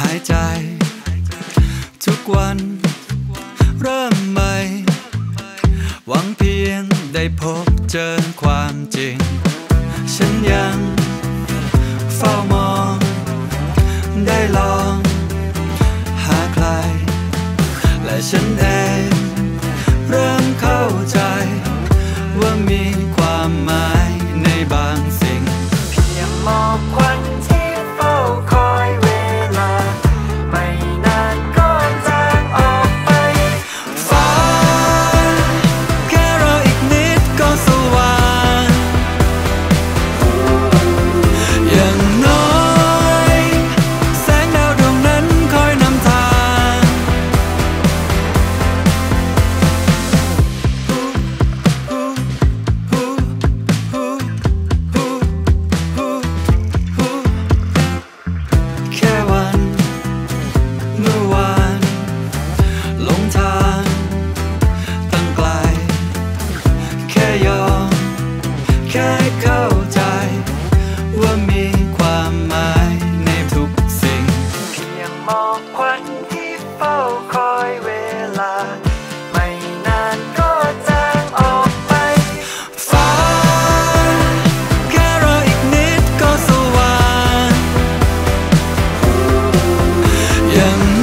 ายใจทุกวันเริ่มใหม่หวังเพียงได้พบเจอความจริงฉันยังเฝ้ามองได้ลองหาใครและฉันเองเริ่มเข้าใจว่ามีความหมายในบางสิ่งเพียงหมอกควันที่เฝ้าคอยเวลาไม่นานก็จางออกไปฟ้าแค่รออีกนิดก็สว่างอย่างน้อยแสงดาวดวงนั้นคอยนำทางแค่วันเมื่อวานหลงทางตั้งไกลแค่ยอมแค่เข้าใจว่ามีความหมายในทุกสิ่งเพียงหมอกควันที่เฝ้าคอยเวลาไม่นานก็จางออกไปฟ้าแค่รออีกนิดก็สว่างอย่าง